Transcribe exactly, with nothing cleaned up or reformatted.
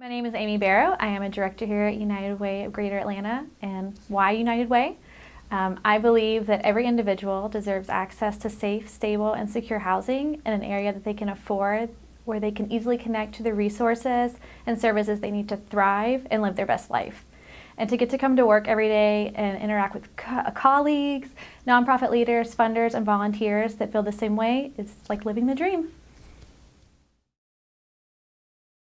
My name is Amy Barrow. I am a director here at United Way of Greater Atlanta. And why United Way? Um, I believe that every individual deserves access to safe, stable, and secure housing in an area that they can afford, where they can easily connect to the resources and services they need to thrive and live their best life. And to get to come to work every day and interact with co colleagues, nonprofit leaders, funders, and volunteers that feel the same way is like living the dream.